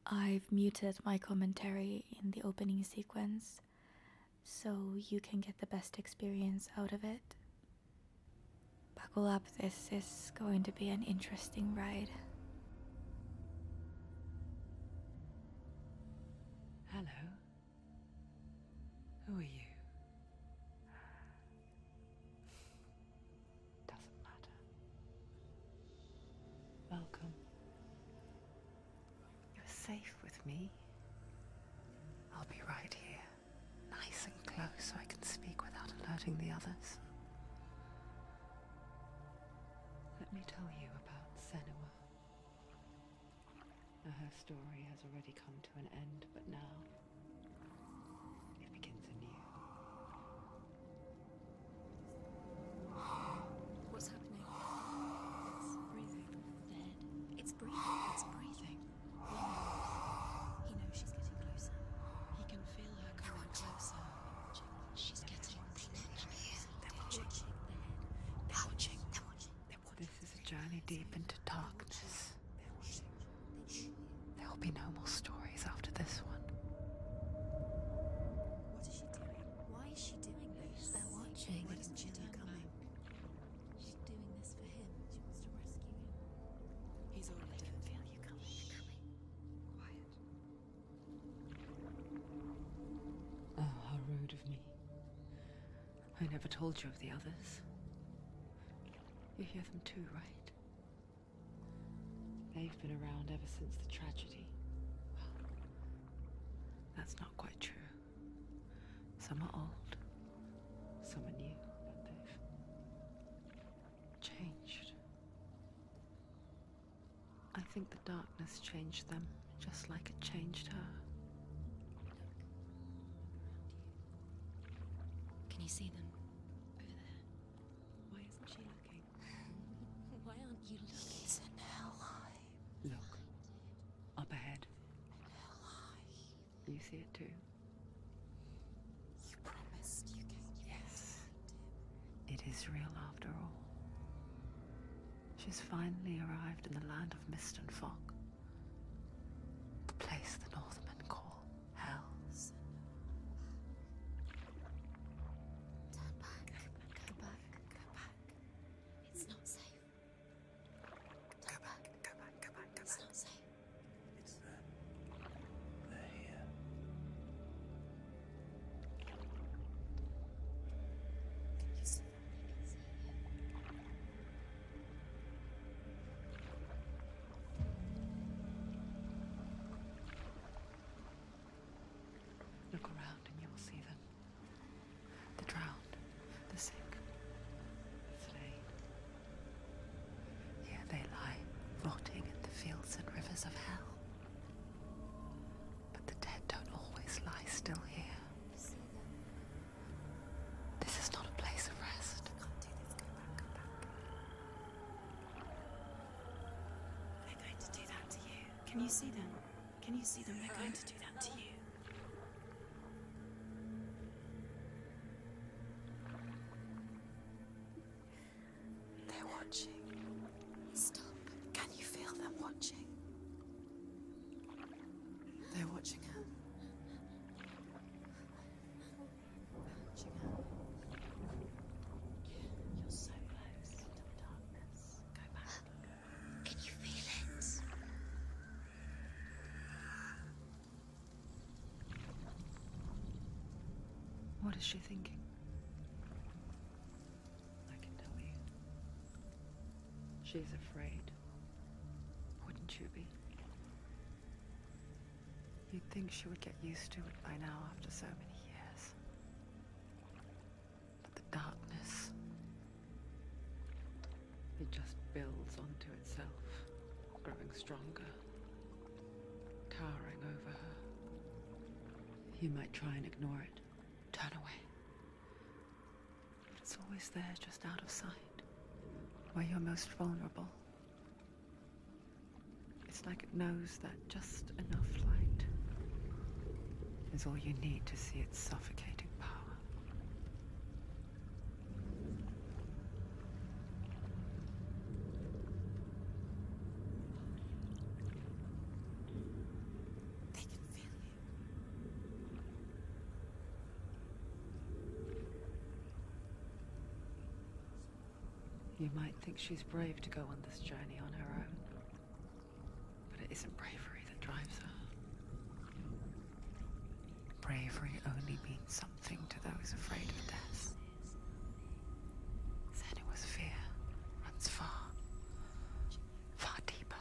I've muted my commentary in the opening sequence so you can get the best experience out of it. Buckle up, this is going to be an interesting ride. Hello. Who are you? Doesn't matter. Welcome. You're safe with me. I'll be right here, nice and close so I can speak without alerting the others. Let me tell you about Senua. Her story has already come to an end, but now it begins anew. What's happening? It's breathing. Dead. It's breathing. It's breathing. He knows she's getting closer. He can feel her coming closer. She's getting closer. They're watching. They're watching. They're watching. This is a journey deep into darkness. There will be no more stories after this one. What is she doing? Why is she doing this? They're watching. Why doesn't she turn coming? She's doing this for him. She wants to rescue him. He's already dead. I can feel you coming. Quiet. Oh, how rude of me. I never told you of the others. You hear them too, right? They've been around ever since the tragedy. Well, that's not quite true. Some are old, some are new, but they've changed. I think the darkness changed them, just like it changed her. Can you see them? Over there. Why isn't she looking? Why aren't you looking? He's in Hellblade. Look, up ahead. You see it too? You promised you gave me. Yes. It is real after all. She's finally arrived in the land of mist and fog. The place the Northmen call Hell. Turn back. Go back. Go back. It's not safe. Go back. Go back. Go back. It's not safe. It's them. They're here. Can you see them? Look around and you will see them. The drowned, the sick, the slain. Here they lie, rotting in the fields and rivers of hell. But the dead don't always lie still here. You see them? This is not a place of rest. You can't do this. Go back. Go back. They're going to do that to you. Can you see them? Can you see them? They're going to do that to you. They're watching. Stop. Can you feel them watching? They're watching her. They're watching her. You're so close to the darkness. Go back. Can you feel it? What is she thinking? I can tell you. She's afraid. Wouldn't you be? You'd think she would get used to it by now after so many years. But the darkness, it just builds onto itself, growing stronger, towering over her. You might try and ignore it, turn away. But it's always there, just out of sight, where you're most vulnerable. It's like it knows that just enough light is all you need to see its suffocating power. You might think she's brave to go on this journey on her own, but it isn't bravery that drives her. Bravery only means something to those afraid of death. Senua's fear runs far, far deeper.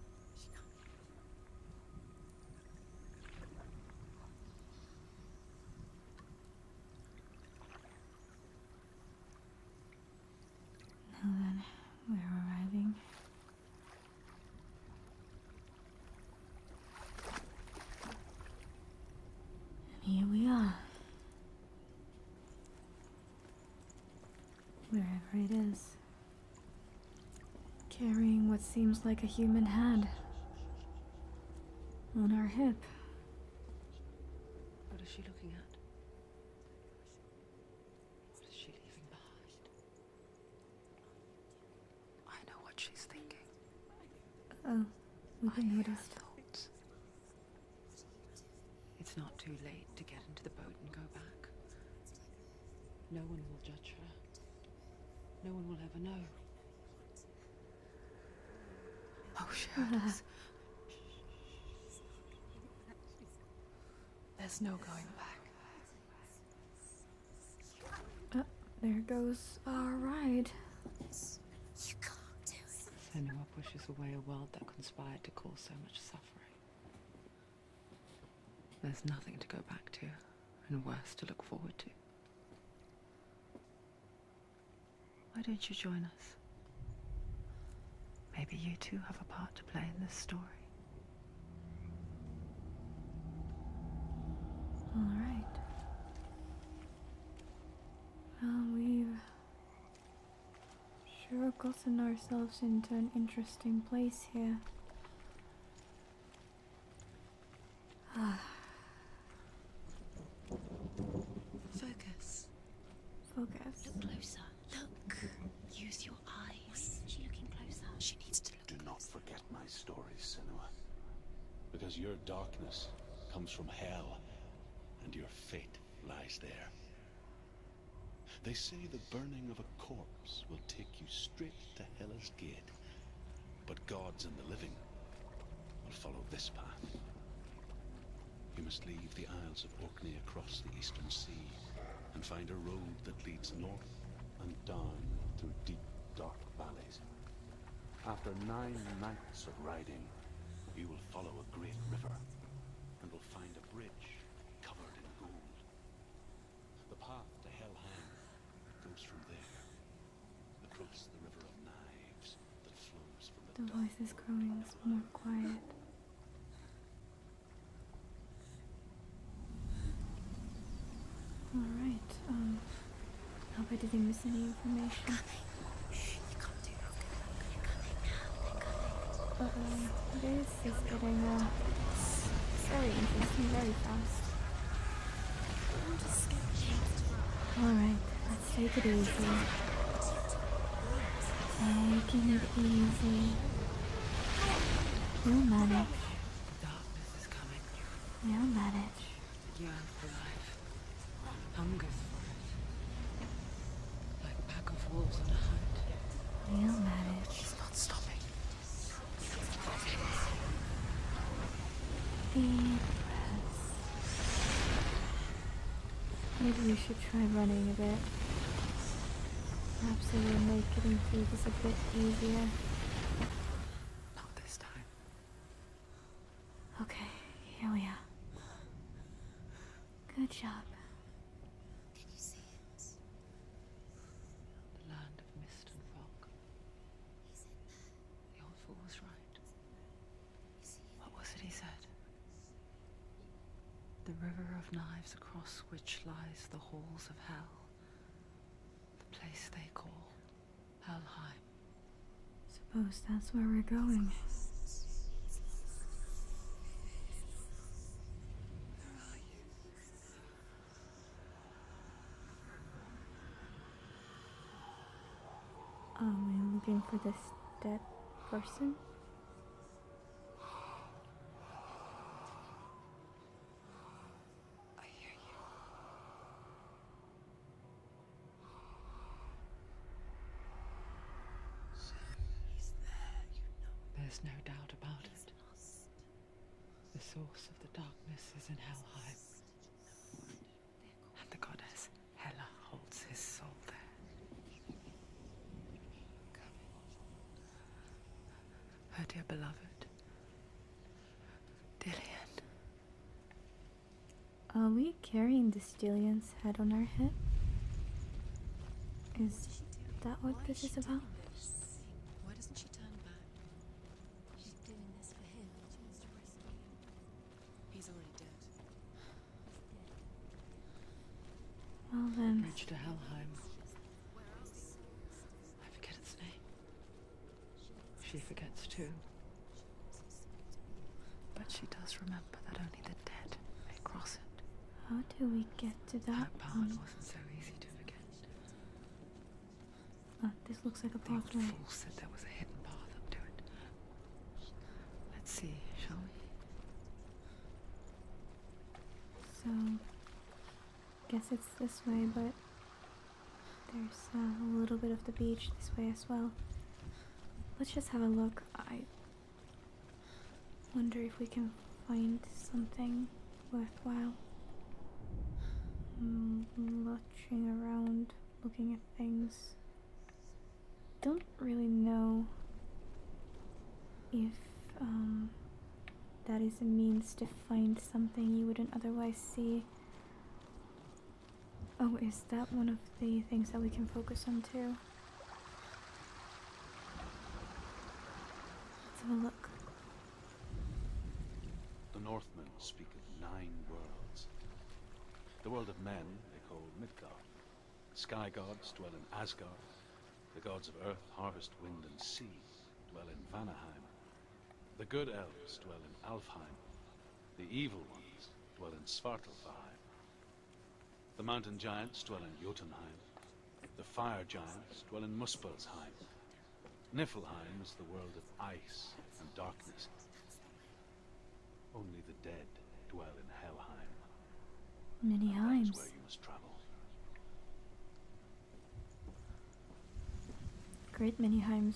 Now then, we're arriving. And here we are. Wherever it is. Carrying what seems like a human hand. On our hip. What is she looking at? What is she leaving behind? I know what she's thinking. Oh, we I hear her noticed. thoughts. It's not too late to get into the boat and go back. No one will judge her. No one will ever know. Oh, she heard us. There's no going back. There goes our ride. You can't do it. Senua pushes away a world that conspired to cause so much suffering. There's nothing to go back to, and worse to look forward to. Why don't you join us? Maybe you too have a part to play in this story. All right. Well, we've sure gotten ourselves into an interesting place here. Focus. Focus. Look closer. Look. Use your eyes. Why isn't she looking closer? She needs to look Do not forget my stories, Senua. Because your darkness comes from hell, and your fate lies there. They say the burning of a corpse will take you straight to Hela's gate, but gods and the living will follow this path. You must leave the Isles of Orkney across the eastern sea and find a road that leads north and down through deep, dark valleys. After 9 nights of riding, you will follow a great river and will find a bridge covered in gold. The path to Helheim goes from there, across the river of knives that flows from the The voice is growing more quiet. Alright, hope I didn't miss any information. You can't do it. You're coming now. They're coming. This is getting very interesting, very fast. I'm just scared. Alright, let's take it easy. Taking it easy. You'll manage. Darkness is coming. You'll manage. Yearn for life. Hungers for it. Like a pack of wolves on a hunt. You'll manage. She's not stopping. Deep breaths. Maybe we should try running a bit. Perhaps it will make getting through this a bit easier. Not this time. Okay, here we are. Good job. Can you see it? The land of mist and fog. He's in there. The old fool was right. You see it? What was it he said? The river of knives across which lies the halls of hell. The place they call Helheim. Suppose that's where we're going. Are we looking for this dead person? I hear you. There's no doubt about it. The source of the darkness is in Helheim. And the goddess Hela holds his soul there. Her dear beloved, Dillian. Are we carrying the Stillion's head on our hip? Is that what this is about? Why doesn't she turn back? She's doing this for him. She wants to rescue him. He's already dead. Well then, Bridge to Helheim. I forget its name. She forgets too. But she does remember that only the dead may cross it. how do we get to that That part one? wasn't so easy to forget. Oh, this looks like a The old pathway. fool said there was a hidden path up to it. Let's see, shall we? So, guess it's this way, but there's a little bit of the beach this way as well. Let's just have a look. I wonder if we can find something worthwhile. Watching around, looking at things. Don't really know if that is a means to find something you wouldn't otherwise see. Oh, is that one of the things that we can focus on too? Let's have a look. The Northmen speak of 9 worlds. The world of men they call Midgard. Sky gods dwell in Asgard. The gods of earth, harvest, wind, and sea dwell in Vanaheim. The good elves dwell in Alfheim. The evil ones dwell in Svartalfheim. The mountain giants dwell in Jotunheim. The fire giants dwell in Muspelheim. Niflheim is the world of ice and darkness. Only the dead dwell in Helheim. Many That is Heims. where you must travel. Great many Heims.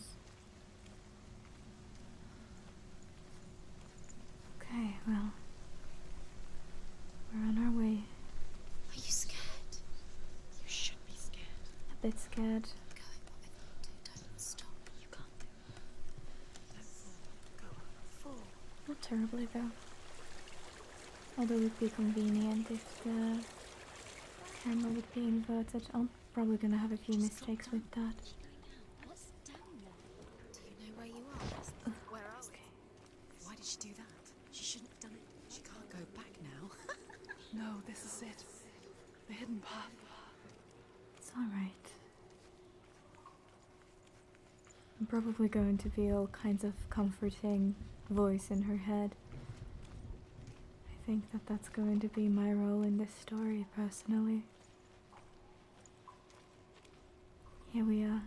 Okay, well, we're on our way. Are you scared? You should be scared. A bit scared. Go whatever you do. Don't stop. You can't do it. Don't fall. Go. Fall. Not terribly though. Although it would be convenient if the camera would be inverted. I'm probably gonna have a few mistakes with that. What's down there? Do you know where you are? Where are we? Why did she do that? She shouldn't have done it. She can't go back now. No, this is it. The hidden path. It's alright. I'm probably going to be all kinds of comforting voice in her head. I think that that's going to be my role in this story, personally. Here we are.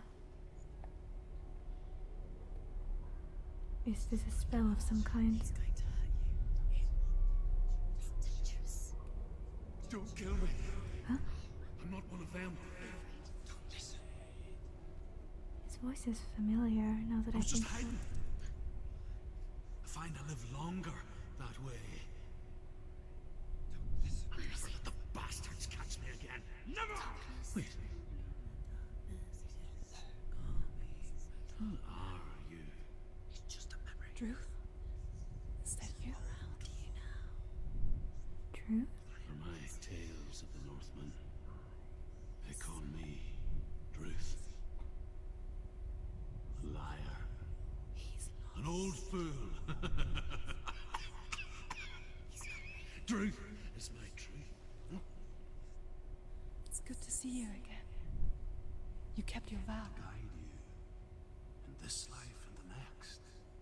Is this a spell of some kind? He's going to hurt you. It's dangerous. Don't kill me. Huh? I'm not one of them. Listen. His voice is familiar now that I I was just think hiding. I find I live longer that way. I'll never let the bastards catch me again. Never! Wait. Who are you? It's just a memory. Druth? Is that you? Around you now. Truth? For my tales of the Northmen, they call me Druth. A liar. He's An old fool. Truth is my truth. It's good to see you again. You kept your vow. Guide you in this life and the next.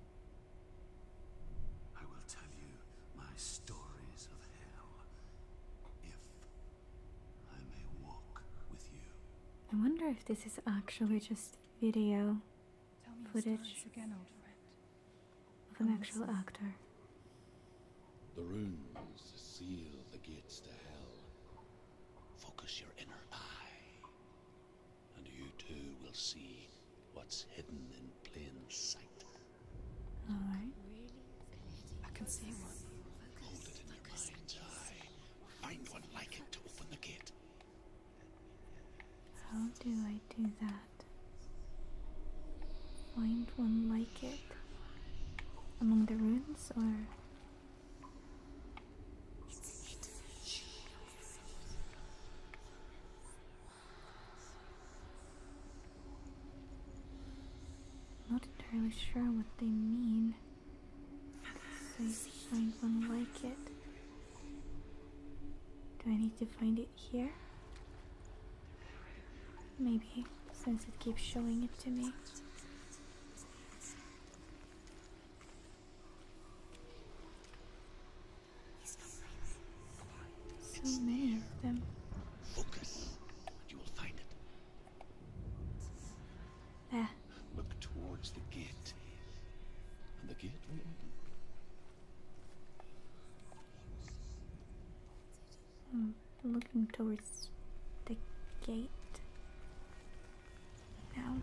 I will tell you my stories of hell, if I may walk with you. I wonder if this is actually just video Tell me Footage. your stories again, old friend. of an actual actor. The runes seal the gates to hell. Focus your inner eye, and you too will see what's hidden in plain sight. Alright. I can see one. Hold it in your mind's eye. Find one like it to open the gate. How do I do that? Find one like it. Among the ruins, or... Not entirely sure what they mean. So find one like it. Do I need to find it here? Maybe, since it keeps showing it to me. So many of them. Focus, and you will find it. There. Look towards the gate, and the gate will open. I'm looking towards the gate now.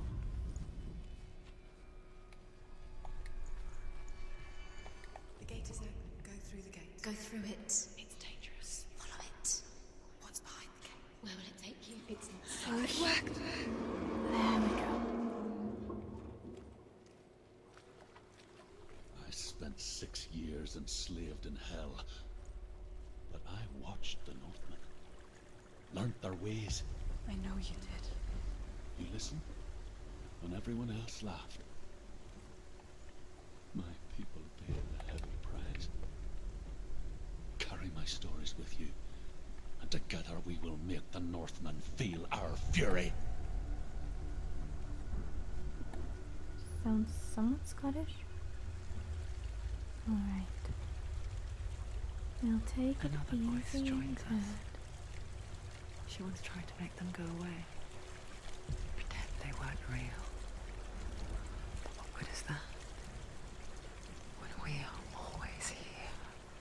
The gate is open. Go through the gate. Go through it. It's dangerous. Follow it. What's behind the gate? Where will it take you? It's inside. There we go. I spent 6 years enslaved in hell, but I watched the Northmen, learnt their ways. I know you did. You listened when everyone else laughed. My people paid a heavy price. Carry my stories with you, and together we will make the Northmen feel our fury. Sounds somewhat Scottish. Alright. We'll take it Another voice easy and joins good. us. She once tried to make them go away. Pretend they weren't real. But what good is that? When we are always here.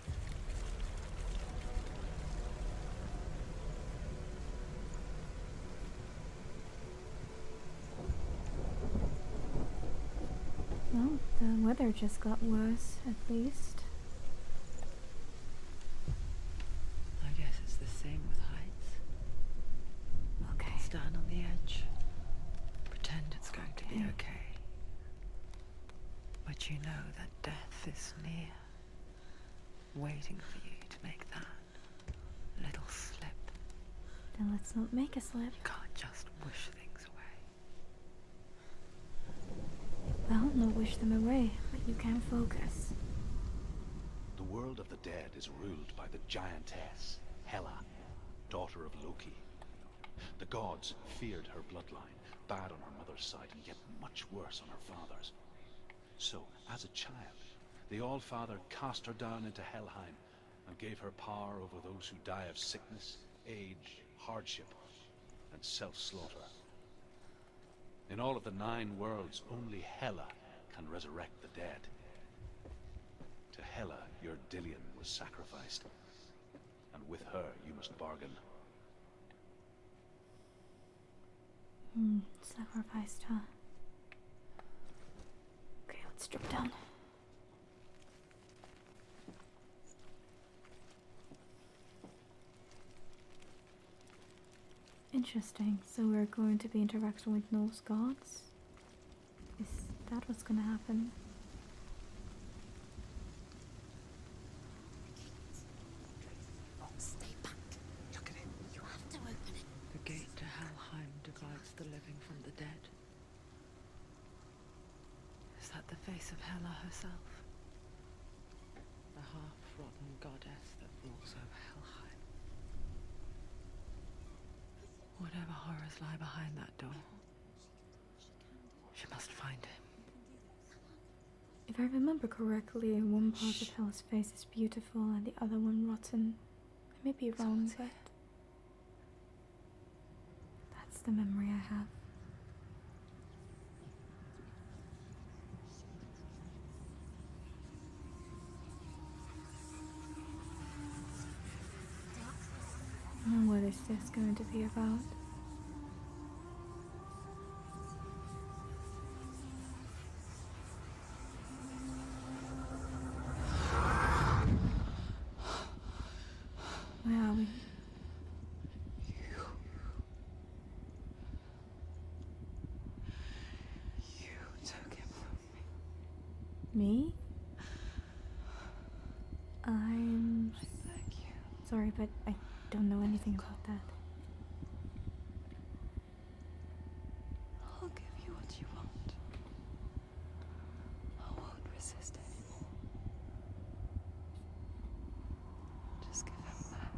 Well, the weather just got worse, at least. I guess it's the same with heights. Okay. Stand on the edge. Pretend it's going to be okay. But you know that death is near. Waiting for you to make that little slip. Then let's not make a slip. You can't just wish things away. Well, not wish them away, but you can focus. The world of the dead is ruled by the giantess, Hela, daughter of Loki. The gods feared her bloodline, bad on her mother's side and yet much worse on her father's. So, as a child, the All-Father cast her down into Helheim and gave her power over those who die of sickness, age, hardship, and self-slaughter. In all of the 9 worlds, only Hela can resurrect the dead. To Hela, your Dillion was sacrificed, and with her you must bargain. Sacrificed, huh? Okay, let's drop down. Interesting. So we're going to be interacting with Norse gods? Is that what's gonna happen? Stay back. Look at it. You have to open it. The gate to Helheim divides the living from the dead. Is that the face of Hela herself? The half-rotten goddess that rules over Helheim. Whatever horrors lie behind that door, she must find him. If I remember correctly, one part of Hela's face is beautiful and the other one rotten. I may be wrong, but that's the memory I have. Now what is this going to be about? I'm I beg you. sorry, but I don't know anything about that. I'll give you what you want. I won't resist anymore. Just give him back.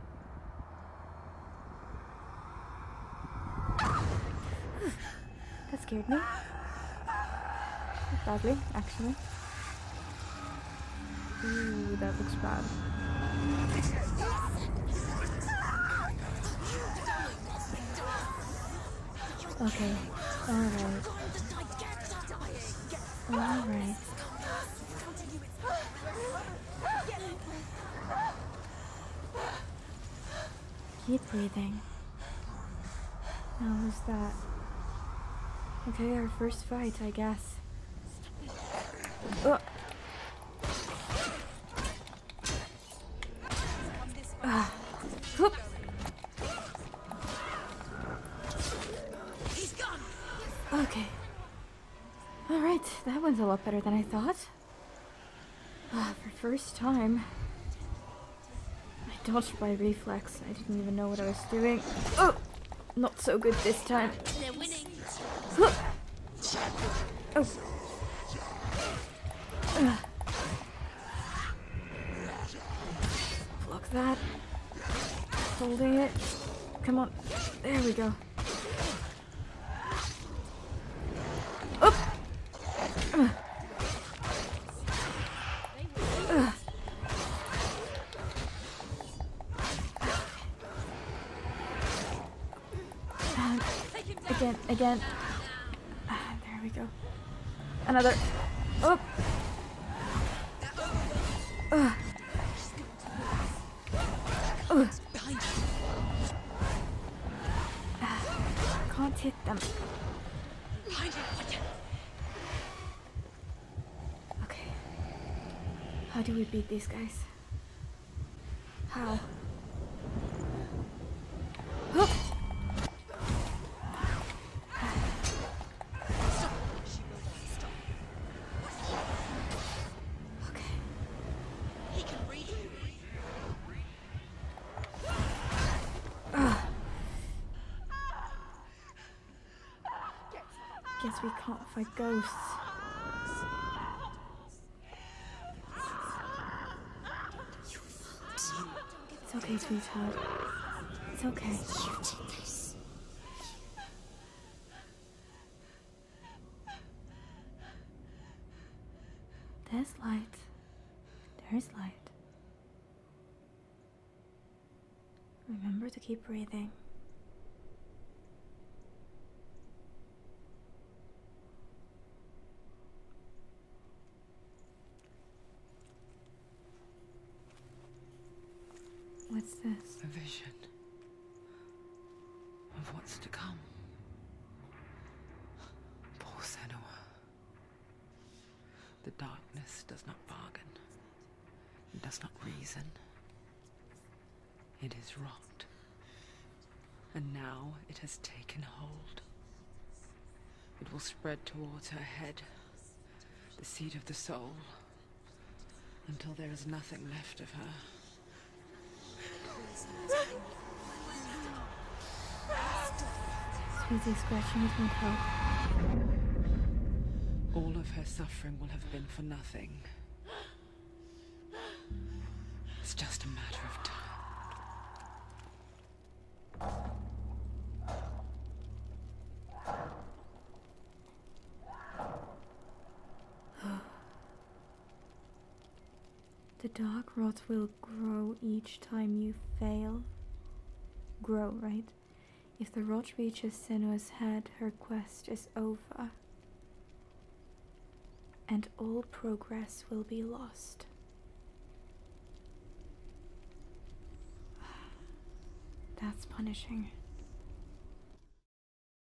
That scared me. Badly, actually. Ooh, that looks bad. Okay, alright. Alright. Keep breathing. How was that? Okay, our first fight, I guess. Oh. Whoop. Okay. Alright, that went a lot better than I thought. For first time. I dodged by reflex. I didn't even know what I was doing. Oh! Not so good this time. They're winning. Oh! Block that. Holding it. Come on. There we go. Up. Again. There we go. Another. Oh. Can't hit them. Okay. How do we beat these guys? How? Oh. Guess we can't fight ghosts. It's okay, sweetheart. It's okay. There's light. There's light. Remember to keep breathing. What's this? A vision of what's to come. Poor Senua. The darkness does not bargain. It does not reason. It is rot. And now it has taken hold. It will spread towards her head, the seat of the soul, until there is nothing left of her. Sweetie, scratching it won't help. All of her suffering will have been for nothing. It's just a matter of time. The dark rot will grow each time you fail. Grow, right? If the rot reaches Senua's head, her quest is over. And all progress will be lost. That's punishing.